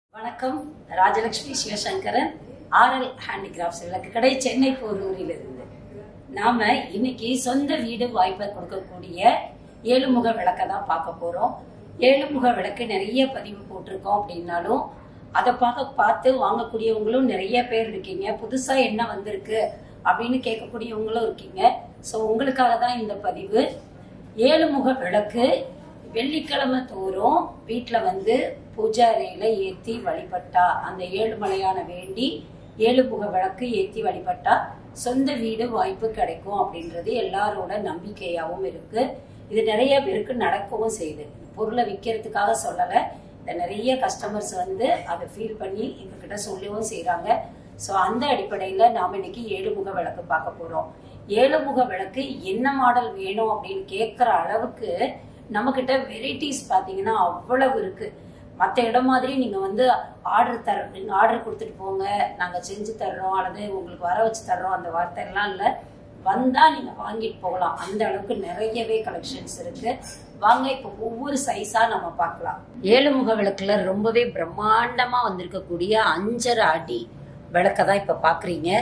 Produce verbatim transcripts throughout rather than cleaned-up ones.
வணக்கம். Rajalakshmi Sivasankaran, RL handicrafts விளக்கு கடை, சென்னை போரூரில் இருந்து. நாம இன்னைக்கு சொந்த வீடு வாய்ப்பை கொடுக்கக்கூடிய ஏழுமுக விளக்கை தான் பார்க்க போறோம். ஏழுமுக விளக்கு நிறைய பதிவு போட்டிருக்கோம் அப்படின்னாலும் அதை பார்க்க பார்த்து வாங்கக்கூடியவங்களும் நிறைய பேர் இருக்கீங்க. புதுசா என்ன வந்திருக்கு அப்படின்னு கேட்கக்கூடியவங்களும் இருக்கீங்க. ஸோ உங்களுக்காக தான் இந்த பதிவு. ஏழுமுக விளக்கு வெள்ளிக்கிழமை தோறும் வீட்டில் வந்து பூஜை அறையில ஏற்றி வழிபட்டா, அந்த ஏழுமலையான வேண்டி ஏழுமுக விளக்கு ஏற்றி வழிபட்டா சொந்த வீடு வாய்ப்பு கிடைக்கும் அப்படின்றது எல்லாரோட நம்பிக்கையாகவும் இருக்கு. இது நிறைய பேருக்கு நடக்கவும் செய்யுது. பொருளை விற்கிறதுக்காக சொல்லலை, இந்த நிறைய கஸ்டமர்ஸ் வந்து அதை ஃபீல் பண்ணி எங்ககிட்ட சொல்லவும் செய்யறாங்க. ஸோ அந்த அடிப்படையில் நாம் இன்னைக்கு ஏழுமுக விளக்கு பார்க்க போறோம். ஏழுமுக விளக்கு என்ன மாடல் வேணும் அப்படின்னு கேட்குற அளவுக்கு நம்ம கிட்ட வெரைட்டிஸ் பார்த்தீங்கன்னா அவ்வளவு இருக்கு. மற்ற இடம் மாதிரி நீங்க வந்து ஆர்டர் தர நீங்க ஆர்டர் கொடுத்துட்டு போங்க, நாங்க செஞ்சு தர்றோம் அல்லது உங்களுக்கு வர வச்சு தர்றோம், அந்த வார்த்தை எல்லாம் இல்லை. வந்தா நீங்க வாங்கிட்டு போகலாம். அந்த அளவுக்கு நிறையவே கலெக்ஷன்ஸ் இருக்கு. வாங்க இப்போ ஒவ்வொரு சைஸா நம்ம பார்க்கலாம். ஏழுமுக விளக்குல ரொம்பவே பிரம்மாண்டமா வந்திருக்கக்கூடிய அஞ்சரை அடி விளக்கை தான் இப்ப பாக்குறீங்க.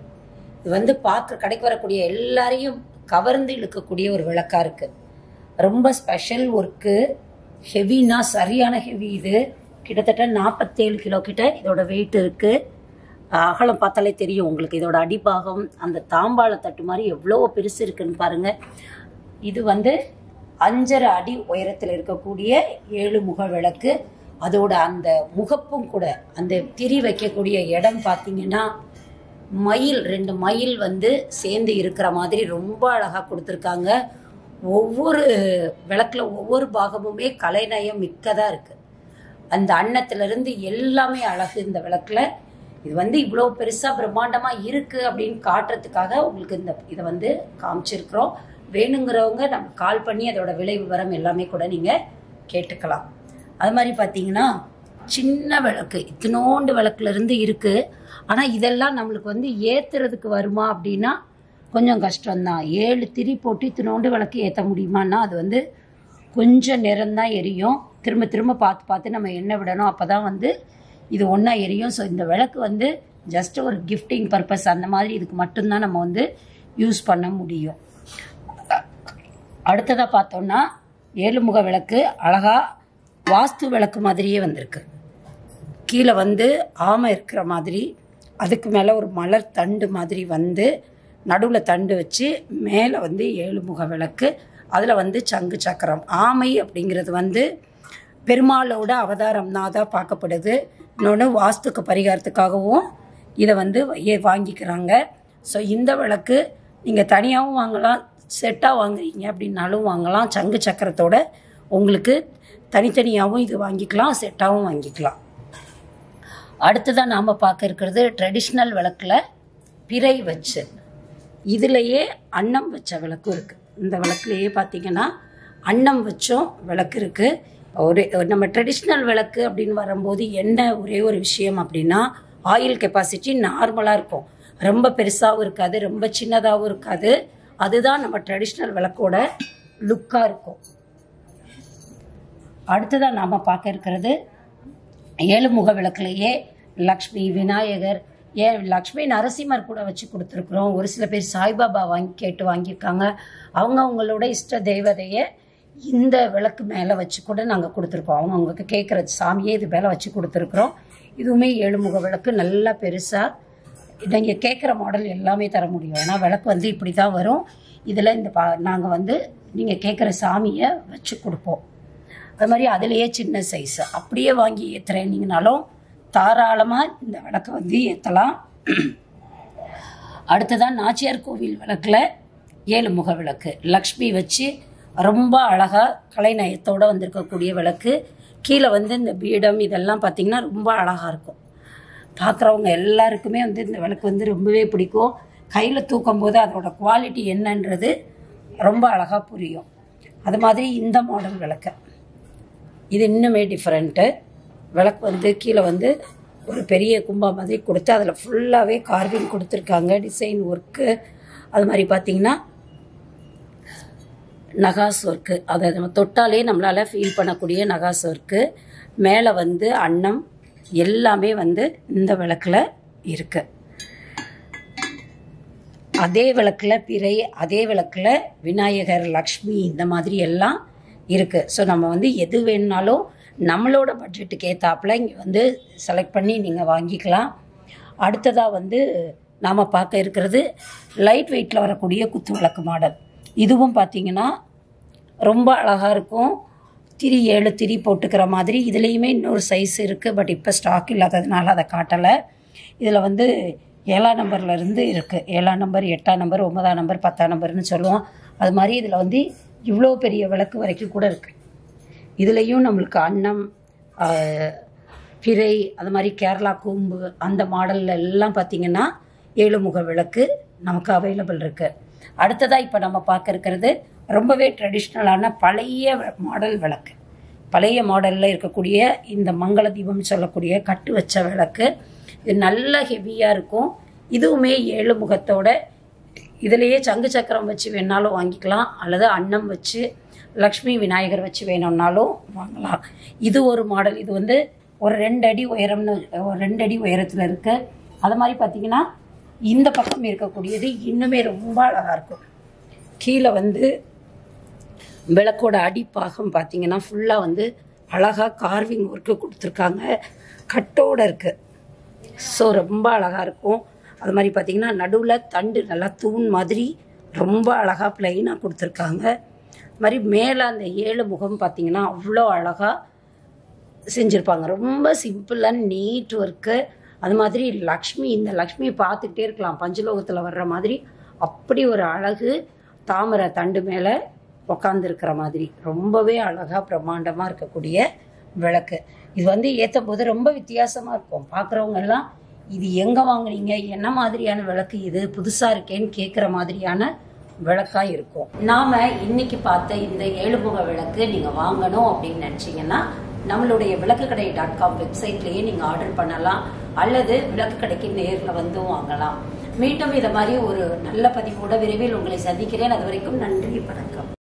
இது வந்து பார்க்க கடைக்கு வரக்கூடிய எல்லாரையும் கவர்ந்து இழுக்கக்கூடிய ஒரு விளக்கா இருக்கு. ரொம்ப ஸ்பெஷல் ஒர்க்கு, ஹெவினா சரியான ஹெவி. இது கிட்டத்தட்ட நாற்பத்தேழு கிலோ கிட்ட இதோட வெயிட் இருக்கு. அகலம் பார்த்தாலே தெரியும் உங்களுக்கு. இதோட அடிபாகம் அந்த தாம்பாள தட்டு மாதிரி எவ்வளோ பெருசு இருக்குன்னு பாருங்க. இது வந்து அஞ்சரை அடி உயரத்தில் இருக்கக்கூடிய ஏழுமுக விளக்கு. அதோட அந்த முகப்பும் கூட, அந்த திரி வைக்கக்கூடிய இடம் பார்த்தீங்கன்னா மயில், ரெண்டு மயில் வந்து சேர்ந்து இருக்கிற மாதிரி ரொம்ப அழகா கொடுத்துருக்காங்க. ஒவ்வொரு விளக்குல ஒவ்வொரு பாகமுமே கலைநயம் மிக்கதா இருக்கு. அந்த அன்னத்திலிருந்து எல்லாமே அழகு இந்த விளக்குல. இது வந்து இவ்வளோ பெருசா பிரம்மாண்டமா இருக்கு அப்படின்னு காட்டுறதுக்காக உங்களுக்கு இந்த இதை வந்து காமிச்சிருக்கிறோம். வேணுங்கிறவங்க நம்ம கால் பண்ணி அதோட விலை விவரம் எல்லாமே கூட நீங்க கேட்டுக்கலாம். அது மாதிரி பார்த்தீங்கன்னா சின்ன விளக்கு, இத்தினோண்டு விளக்குல இருந்து இருக்கு. ஆனா இதெல்லாம் நம்மளுக்கு வந்து ஏத்துறதுக்கு வருமா அப்படின்னா கொஞ்சம் கஷ்டம்தான். ஏழு திரி போட்டு இத்தினோண்டு விளக்கு ஏற்ற முடியுமான்னா அது வந்து கொஞ்சம் நேரம்தான் எரியும். திரும்ப திரும்ப பார்த்து பார்த்து நம்ம எண்ணெய் விடணும், அப்போதான் வந்து இது ஒன்றா எரியும். ஸோ இந்த விளக்கு வந்து ஜஸ்ட் ஒரு கிஃப்டிங் பர்பஸ் அந்த மாதிரி இதுக்கு மட்டும்தான் நம்ம வந்து யூஸ் பண்ண முடியும். அடுத்ததாக பார்த்தோம்னா ஏழுமுக விளக்கு அழகா வாஸ்து விளக்கு மாதிரியே வந்திருக்கு. கீழே வந்து ஆமை இருக்கிற மாதிரி, அதுக்கு மேலே ஒரு மலர் தண்டு மாதிரி வந்து நடுவில் தண்டு வச்சு மேலே வந்து ஏழுமுக விளக்கு, அதில் வந்து சங்கு சக்கரம். ஆமை அப்படிங்கிறது வந்து பெருமாளோட அவதாரம்னா தான் பார்க்கப்படுது. இன்னொன்று வாஸ்துக்கு பரிகாரத்துக்காகவும் இதை வந்து வாங்கிக்கிறாங்க. ஸோ இந்த விளக்கு நீங்கள் தனியாகவும் வாங்கலாம், செட்டாக வாங்குறீங்க அப்படின்னாலும் வாங்கலாம். சங்கு சக்கரத்தோட உங்களுக்கு தனித்தனியாகவும் இது வாங்கிக்கலாம், செட்டாகவும் வாங்கிக்கலாம். அடுத்ததான் நாம் பார்க்க இருக்கிறது ட்ரெடிஷ்னல் விளக்கில் பிறை வச்சு, இதுலேயே அன்னம் வச்ச விளக்கும் இருக்குது. இந்த விளக்குலேயே பார்த்தீங்கன்னா அன்னம் வச்சும் விளக்கு இருக்குது. ஒரு நம்ம ட்ரெடிஷ்னல் விளக்கு அப்படின்னு வரும்போது என்ன ஒரே ஒரு விஷயம் அப்படின்னா ஆயில் கெப்பாசிட்டி நார்மலாக இருக்கும். ரொம்ப பெருசாகவும் இருக்காது, ரொம்ப சின்னதாகவும் இருக்காது. அதுதான் நம்ம ட்ரெடிஷ்னல் விளக்கோட லுக்காக இருக்கும். அடுத்ததான் நாம் பார்க்க இருக்கிறது ஏழுமுக விளக்குலேயே லக்ஷ்மி, விநாயகர், ஏன் லக்ஷ்மி நரசிம்மர் கூட வச்சு கொடுத்துருக்குறோம். ஒரு சில பேர் சாய்பாபா வாங்கி கேட்டு வாங்கியிருக்காங்க. அவங்க அவங்களோட இஷ்ட தெய்வதையை இந்த விளக்கு மேலே வச்சு கூட நாங்கள் கொடுத்துருக்கோம். அவங்க அவங்களுக்கு கேட்குற சாமியே இது மேலே வச்சு கொடுத்துருக்குறோம். இதுவுமே ஏழுமுக விளக்கு நல்லா பெருசாக நீங்கள் கேட்குற மாடல் எல்லாமே தர முடியும். ஏன்னா விளக்கு வந்து இப்படி தான் வரும். இதில் இந்த பா நாங்கள் வந்து நீங்கள் கேட்குற சாமியை வச்சு கொடுப்போம். அது மாதிரி அதுலேயே சின்ன சைஸு அப்படியே வாங்கி ஏற்றுறேன்னீங்கனாலும் தாராளமாக இந்த விளக்கை வந்து ஏற்றலாம். அடுத்ததான் நாச்சியார் கோவில் விளக்கில் ஏழுமுக விளக்கு லக்ஷ்மி வச்சு ரொம்ப அழகாக கலைநயத்தோடு வந்திருக்கக்கூடிய விளக்கு. கீழே வந்து இந்த பீடம் இதெல்லாம் பார்த்திங்கன்னா ரொம்ப அழகாக இருக்கும். பார்க்குறவங்க எல்லாருக்குமே வந்து இந்த விளக்கு வந்து ரொம்பவே பிடிக்கும். கையில் தூக்கும் போது அதோட குவாலிட்டி என்னன்றது ரொம்ப அழகாக புரியும். அது மாதிரி இந்த மாடல் விளக்கு இது இன்னுமே டிஃப்ரெண்ட்டு. விளக்கு வந்து கீழே வந்து ஒரு பெரிய கும்பா மாதிரி கொடுத்து அதில் ஃபுல்லாகவே கார்விங் கொடுத்துருக்காங்க, டிசைன் ஒர்க்கு. அது மாதிரி பார்த்திங்கன்னா நகாஸ் ஒர்க்கு, அதை நம்ம தொட்டாலே நம்மளால் ஃபீல் பண்ணக்கூடிய நகாஸ் ஒர்க்கு. மேலே வந்து அன்னம், எல்லாமே வந்து இந்த விளக்கில் இருக்கு. அதே விளக்கில் பிறை, அதே விளக்கில் விநாயகர், லக்ஷ்மி இந்த மாதிரி எல்லாம் இருக்கு. ஸோ நம்ம வந்து எது வேணுனாலும் நம்மளோட பட்ஜெட்டுக்கு ஏற்றாப்புல இங்கே வந்து செலக்ட் பண்ணி நீங்கள் வாங்கிக்கலாம். அடுத்ததாக வந்து நாம் பார்க்க இருக்கிறது லைட் வெயிட்டில் வரக்கூடிய குத்து விளக்கு மாடல். இதுவும் பார்த்திங்கன்னா ரொம்ப அழகாக இருக்கும். திரி ஏழு திரி போட்டுக்கிற மாதிரி. இதுலேயுமே இன்னொரு சைஸ் இருக்குது, பட் இப்போ ஸ்டாக் இல்லாததுனால அதை காட்டலை. இதில் வந்து ஏழாம் நம்பர்லேருந்து இருக்குது. ஏழாம் நம்பர், எட்டாம் நம்பர், ஒன்பதாம் நம்பர், பத்தாம் நம்பர்னு சொல்லுவோம். அது மாதிரி இதில் வந்து இவ்வளோ பெரிய விளக்கு வரைக்கும் கூட இருக்குது. இதுலேயும் நம்மளுக்கு அன்னம், பிறை, அது மாதிரி கேரளா கூம்பு அந்த மாடலில் எல்லாம் பார்த்திங்கன்னா ஏழு முக விளக்கு நமக்கு அவைலபிள் இருக்குது. அடுத்ததாக இப்போ நம்ம பார்க்க இருக்கிறது ரொம்பவே ட்ரெடிஷ்னலான பழைய மாடல் விளக்கு. பழைய மாடலில் இருக்கக்கூடிய இந்த மங்கள தீபம்னு சொல்லக்கூடிய கட்டு வச்ச விளக்கு. இது நல்ல ஹெவியாக இருக்கும். இதுவுமே ஏழு முகத்தோட இதிலேயே சங்கு சக்கரம் வச்சு வேணாலும் வாங்கிக்கலாம், அல்லது அன்னம் வச்சு லக்ஷ்மி விநாயகர் வச்சு வேணும்னாலும் வாங்கலாம். இது ஒரு மாடல். இது வந்து ஒரு ரெண்டு அடி உயரம்னு ஒரு ரெண்டு அடி உயரத்தில் இருக்குது. அது மாதிரி பார்த்திங்கன்னா இந்த பக்கம் இருக்கக்கூடியது இன்னுமே ரொம்ப அழகாக இருக்கும். கீழே வந்து விளக்கோட அடிப்பாகம் பார்த்திங்கன்னா ஃபுல்லாக வந்து அழகாக கார்விங் ஒர்க்கு கொடுத்துருக்காங்க. கட்டோடு இருக்குது. ஸோ ரொம்ப அழகாக இருக்கும். அது மாதிரி பார்த்திங்கன்னா நடுவில் தண்டு நல்லா தூண் மாதிரி ரொம்ப அழகாக ப்ளைனாக கொடுத்துருக்காங்க. அது மாதிரி மேலே அந்த ஏழு முகம் பார்த்திங்கன்னா அவ்வளோ அழகாக செஞ்சுருப்பாங்க. ரொம்ப சிம்பிள் அண்ட் நீட் ஒர்க்கு. அது மாதிரி லக்ஷ்மி, இந்த லக்ஷ்மியை பார்த்துக்கிட்டே இருக்கலாம், பஞ்சலோகத்தில் வர்ற மாதிரி. அப்படி ஒரு அழகு, தாமரை தண்டு மேலே உக்காந்துருக்கிற மாதிரி ரொம்பவே அழகாக பிரம்மாண்டமாக இருக்கக்கூடிய விளக்கு. இது வந்து ஏற்றும் போது ரொம்ப வித்தியாசமாக இருக்கும். பார்க்குறவங்க எல்லாம் இது எங்கே வாங்குனீங்க, என்ன மாதிரியான விளக்கு இது, புதுசாக இருக்கேன்னு கேட்குற மாதிரியான விளக்காக இருக்கும். நாம் இன்னைக்கு பார்த்த இந்த ஏழுமுக விளக்கு நீங்கள் வாங்கணும் அப்படின்னு நினச்சிங்கன்னா நம்மளுடைய விளக்கு கடை டாட் காம் வெப்சைட்லேயே நீங்கள் ஆர்டர் பண்ணலாம், அல்லது விளக்கு கடைக்கு நேரில் வந்து வாங்கலாம். மீண்டும் இதை மாதிரி ஒரு நல்ல பதிவோட விரைவில் உங்களை சந்திக்கிறேன். அது வரைக்கும் நன்றி, வணக்கம்.